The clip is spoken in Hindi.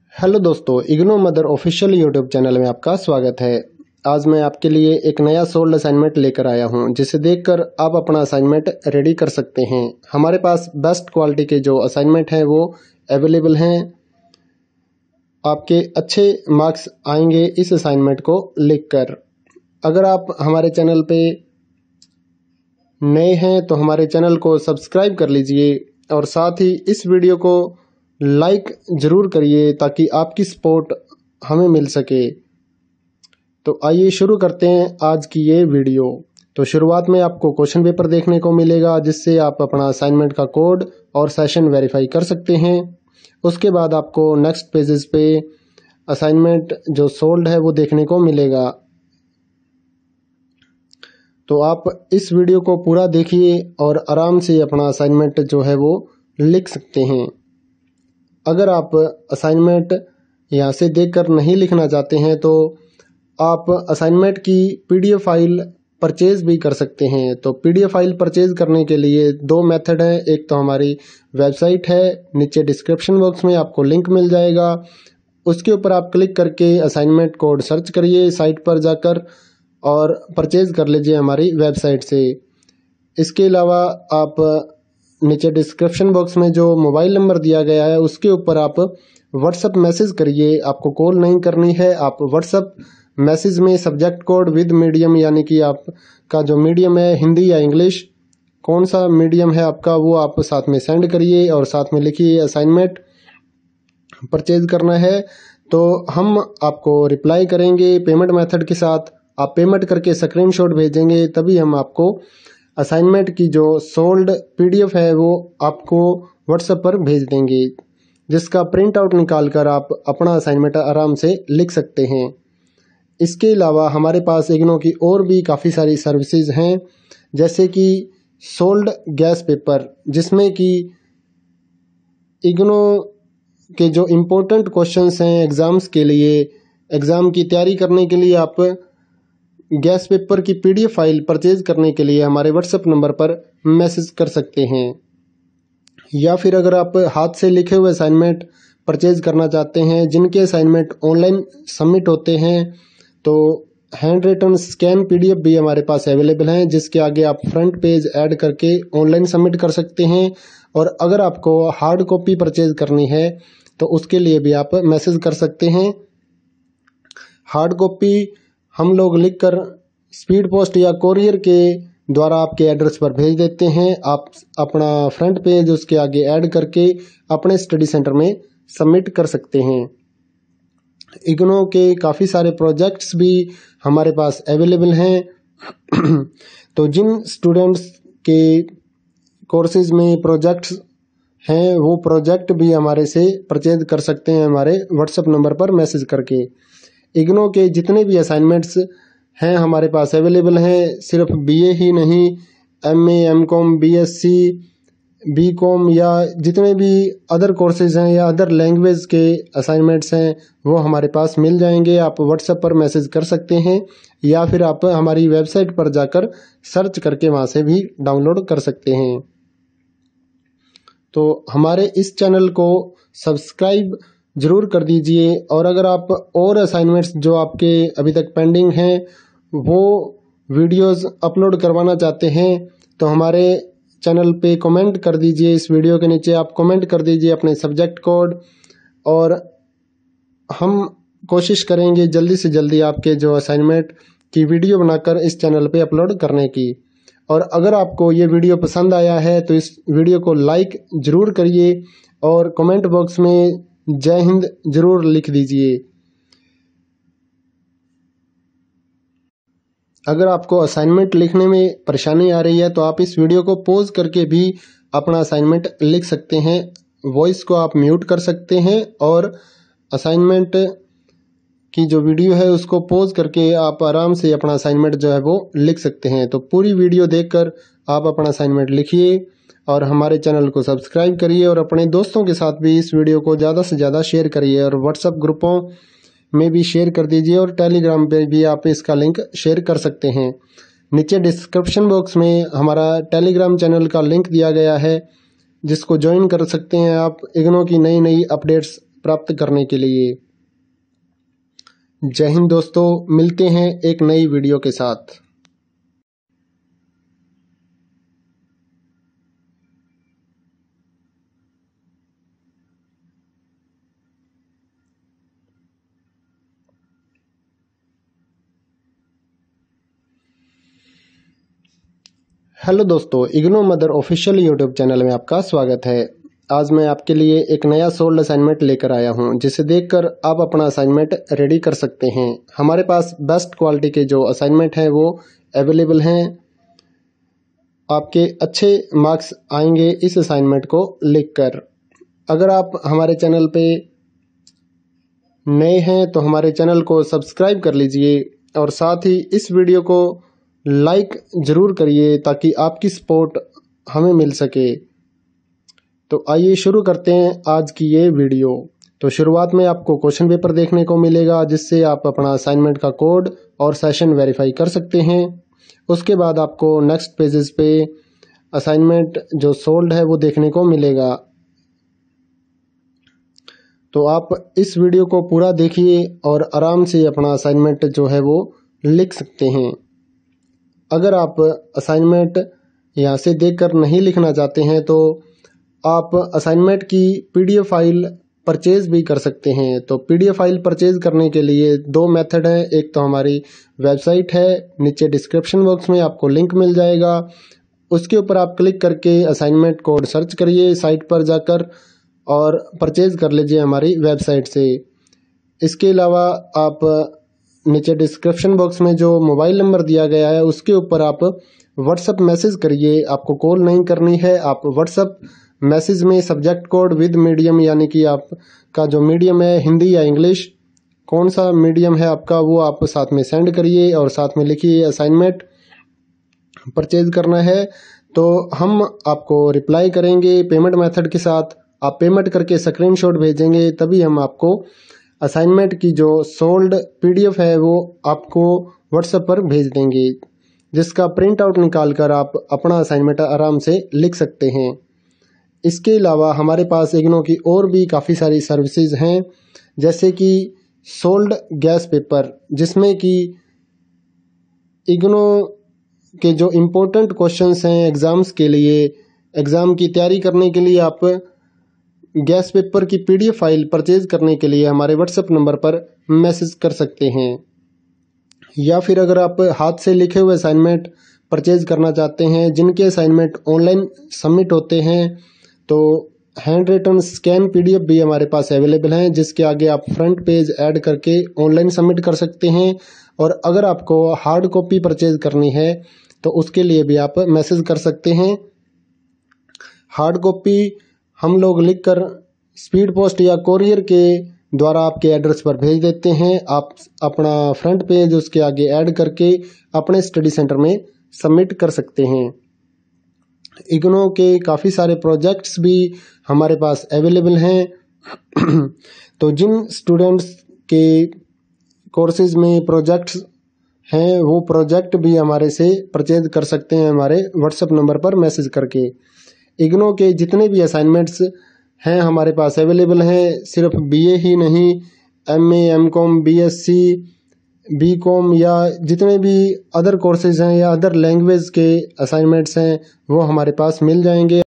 हेलो दोस्तों, IGNOU mother official YouTube channel में आपका स्वागत है। आज मैं आपके लिए एक नया सोल्ड असाइनमेंट लेकर आया हूं, जिसे देखकर आप अपना असाइनमेंट रेडी कर सकते हैं। हमारे पास बेस्ट क्वालिटी के जो असाइनमेंट हैं वो अवेलेबल हैं। आपके अच्छे मार्क्स आएंगे इस असाइनमेंट को लिखकर। अगर आप हमारे चैनल पे नए हैं तो हमारे चैनल को सब्सक्राइब कर लीजिए और साथ ही इस वीडियो को लाइक ज़रूर करिए ताकि आपकी सपोर्ट हमें मिल सके। तो आइए शुरू करते हैं आज की ये वीडियो। तो शुरुआत में आपको क्वेश्चन पेपर देखने को मिलेगा, जिससे आप अपना असाइनमेंट का कोड और सेशन वेरीफाई कर सकते हैं। उसके बाद आपको नेक्स्ट पेजेस पे असाइनमेंट जो सोल्ड है वो देखने को मिलेगा। तो आप इस वीडियो को पूरा देखिए और आराम से अपना असाइनमेंट जो है वो लिख सकते हैं। अगर आप असाइनमेंट यहाँ से देखकर नहीं लिखना चाहते हैं तो आप असाइनमेंट की पीडीएफ फाइल परचेज भी कर सकते हैं। तो पीडीएफ फाइल परचेज करने के लिए दो मेथड हैं। एक तो हमारी वेबसाइट है, नीचे डिस्क्रिप्शन बॉक्स में आपको लिंक मिल जाएगा। उसके ऊपर आप क्लिक करके असाइनमेंट कोड सर्च करिए साइट पर जाकर और परचेज कर लीजिए हमारी वेबसाइट से। इसके अलावा आप नीचे डिस्क्रिप्शन बॉक्स में जो मोबाइल नंबर दिया गया है उसके ऊपर आप व्हाट्सएप मैसेज करिए। आपको कॉल नहीं करनी है। आप व्हाट्सएप मैसेज में सब्जेक्ट कोड विद मीडियम, यानी कि आपका जो मीडियम है हिंदी या इंग्लिश, कौन सा मीडियम है आपका, वो आप साथ में सेंड करिए और साथ में लिखिए असाइनमेंट परचेज करना है। तो हम आपको रिप्लाई करेंगे पेमेंट मेथड के साथ। आप पेमेंट करके स्क्रीनशॉट भेजेंगे, तभी हम आपको असाइनमेंट की जो सोल्ड पीडीएफ है वो आपको व्हाट्सएप पर भेज देंगे, जिसका प्रिंट आउट निकाल कर आप अपना असाइनमेंट आराम से लिख सकते हैं। इसके अलावा हमारे पास इग्नो की और भी काफ़ी सारी सर्विसेज हैं, जैसे कि सोल्ड गैस पेपर, जिसमें कि इग्नो के जो इम्पोर्टेंट क्वेश्चंस हैं एग्ज़ाम्स के लिए, एग्ज़ाम की तैयारी करने के लिए आप गैस पेपर की पीडीएफ फाइल परचेज करने के लिए हमारे व्हाट्सएप नंबर पर मैसेज कर सकते हैं। या फिर अगर आप हाथ से लिखे हुए असाइनमेंट परचेज करना चाहते हैं, जिनके असाइनमेंट ऑनलाइन सबमिट होते हैं, तो हैंड रिटन स्कैन पीडीएफ भी हमारे पास अवेलेबल हैं, जिसके आगे आप फ्रंट पेज ऐड करके ऑनलाइन सबमिट कर सकते हैं। और अगर आपको हार्ड कॉपी परचेज करनी है तो उसके लिए भी आप मैसेज कर सकते हैं। हार्ड कॉपी हम लोग लिखकर स्पीड पोस्ट या कोरियर के द्वारा आपके एड्रेस पर भेज देते हैं। आप अपना फ्रंट पेज उसके आगे ऐड करके अपने स्टडी सेंटर में सबमिट कर सकते हैं। इग्नो के काफ़ी सारे प्रोजेक्ट्स भी हमारे पास अवेलेबल हैं। तो जिन स्टूडेंट्स के कोर्सेज में प्रोजेक्ट्स हैं वो प्रोजेक्ट भी हमारे से परचेज कर सकते हैं हमारे व्हाट्सएप नंबर पर मैसेज करके। इग्नो के जितने भी असाइनमेंट्स हैं हमारे पास अवेलेबल हैं। सिर्फ बीए ही नहीं, एमए, एमकॉम, बीएससी, बीकॉम या जितने भी अदर कोर्सेज हैं या अदर लैंग्वेज के असाइनमेंट्स हैं वो हमारे पास मिल जाएंगे। आप व्हाट्सएप पर मैसेज कर सकते हैं या फिर आप हमारी वेबसाइट पर जाकर सर्च करके वहाँ से भी डाउनलोड कर सकते हैं। तो हमारे इस चैनल को सब्सक्राइब ज़रूर कर दीजिए। और अगर आप और असाइनमेंट्स जो आपके अभी तक पेंडिंग हैं वो वीडियोस अपलोड करवाना चाहते हैं तो हमारे चैनल पे कमेंट कर दीजिए। इस वीडियो के नीचे आप कमेंट कर दीजिए अपने सब्जेक्ट कोड, और हम कोशिश करेंगे जल्दी से जल्दी आपके जो असाइनमेंट की वीडियो बनाकर इस चैनल पे अपलोड करने की। और अगर आपको ये वीडियो पसंद आया है तो इस वीडियो को लाइक ज़रूर करिए और कमेंट बॉक्स में जय हिंद जरूर लिख दीजिए। अगर आपको असाइनमेंट लिखने में परेशानी आ रही है तो आप इस वीडियो को पॉज करके भी अपना असाइनमेंट लिख सकते हैं। वॉइस को आप म्यूट कर सकते हैं और असाइनमेंट की जो वीडियो है उसको पॉज करके आप आराम से अपना असाइनमेंट जो है वो लिख सकते हैं। तो पूरी वीडियो देखकर आप अपना असाइनमेंट लिखिए और हमारे चैनल को सब्सक्राइब करिए और अपने दोस्तों के साथ भी इस वीडियो को ज़्यादा से ज़्यादा शेयर करिए और व्हाट्सएप ग्रुपों में भी शेयर कर दीजिए और टेलीग्राम पे भी आप इसका लिंक शेयर कर सकते हैं। नीचे डिस्क्रिप्शन बॉक्स में हमारा टेलीग्राम चैनल का लिंक दिया गया है, जिसको ज्वाइन कर सकते हैं आप। इग्नो की नई नई अपडेट्स प्राप्त करने के लिए। जय हिंद दोस्तों, मिलते हैं एक नई वीडियो के साथ। हेलो दोस्तों, IGNOU mother official YouTube channel में आपका स्वागत है। आज मैं आपके लिए एक नया सोल्ड असाइनमेंट लेकर आया हूं, जिसे देखकर आप अपना असाइनमेंट रेडी कर सकते हैं। हमारे पास बेस्ट क्वालिटी के जो असाइनमेंट हैं वो अवेलेबल हैं। आपके अच्छे मार्क्स आएंगे इस असाइनमेंट को लिखकर। अगर आप हमारे चैनल पे नए हैं तो हमारे चैनल को सब्सक्राइब कर लीजिए और साथ ही इस वीडियो को लाइक ज़रूर करिए ताकि आपकी सपोर्ट हमें मिल सके। तो आइए शुरू करते हैं आज की ये वीडियो। तो शुरुआत में आपको क्वेश्चन पेपर देखने को मिलेगा, जिससे आप अपना असाइनमेंट का कोड और सेशन वेरीफाई कर सकते हैं। उसके बाद आपको नेक्स्ट पेजेस पे असाइनमेंट जो सोल्ड है वो देखने को मिलेगा। तो आप इस वीडियो को पूरा देखिए और आराम से अपना असाइनमेंट जो है वो लिख सकते हैं। अगर आप असाइनमेंट यहाँ से देखकर नहीं लिखना चाहते हैं तो आप असाइनमेंट की पीडीएफ फाइल परचेज भी कर सकते हैं। तो पीडीएफ फाइल परचेज करने के लिए दो मेथड हैं। एक तो हमारी वेबसाइट है, नीचे डिस्क्रिप्शन बॉक्स में आपको लिंक मिल जाएगा। उसके ऊपर आप क्लिक करके असाइनमेंट कोड सर्च करिए साइट पर जाकर और परचेज कर लीजिए हमारी वेबसाइट से। इसके अलावा आप नीचे डिस्क्रिप्शन बॉक्स में जो मोबाइल नंबर दिया गया है उसके ऊपर आप व्हाट्सएप मैसेज करिए। आपको कॉल नहीं करनी है। आप व्हाट्सएप मैसेज में सब्जेक्ट कोड विद मीडियम, यानी कि आपका जो मीडियम है हिंदी या इंग्लिश, कौन सा मीडियम है आपका, वो आप साथ में सेंड करिए और साथ में लिखिए असाइनमेंट परचेज करना है। तो हम आपको रिप्लाई करेंगे पेमेंट मेथड के साथ। आप पेमेंट करके स्क्रीनशॉट भेजेंगे, तभी हम आपको असाइनमेंट की जो सोल्ड पीडीएफ है वो आपको व्हाट्सएप पर भेज देंगे, जिसका प्रिंट आउट निकाल कर आप अपना असाइनमेंट आराम से लिख सकते हैं। इसके अलावा हमारे पास इग्नो की और भी काफ़ी सारी सर्विसेज हैं, जैसे कि सोल्ड गैस पेपर, जिसमें कि इग्नो के जो इम्पोर्टेंट क्वेश्चंस हैं एग्ज़ाम्स के लिए, एग्ज़ाम की तैयारी करने के लिए आप गैस पेपर की पीडीएफ फाइल परचेज करने के लिए हमारे व्हाट्सएप नंबर पर मैसेज कर सकते हैं। या फिर अगर आप हाथ से लिखे हुए असाइनमेंट परचेज करना चाहते हैं, जिनके असाइनमेंट ऑनलाइन सबमिट होते हैं, तो हैंड रिटन स्कैन पीडीएफ भी हमारे पास अवेलेबल हैं, जिसके आगे आप फ्रंट पेज ऐड करके ऑनलाइन सबमिट कर सकते हैं। और अगर आपको हार्ड कॉपी परचेज करनी है तो उसके लिए भी आप मैसेज कर सकते हैं। हार्ड कॉपी हम लोग लिखकर स्पीड पोस्ट या कोरियर के द्वारा आपके एड्रेस पर भेज देते हैं। आप अपना फ्रंट पेज उसके आगे ऐड करके अपने स्टडी सेंटर में सबमिट कर सकते हैं। इग्नो के काफ़ी सारे प्रोजेक्ट्स भी हमारे पास अवेलेबल हैं। तो जिन स्टूडेंट्स के कोर्सेज में प्रोजेक्ट्स हैं वो प्रोजेक्ट भी हमारे से परचेज कर सकते हैं हमारे व्हाट्सएप नंबर पर मैसेज करके। इग्नो के जितने भी असाइनमेंट्स हैं हमारे पास अवेलेबल हैं। सिर्फ बीए ही नहीं, एमए, एमकॉम, बीएससी, बीकॉम या जितने भी अदर कोर्सेज हैं या अदर लैंग्वेज के असाइनमेंट्स हैं वो हमारे पास मिल जाएंगे।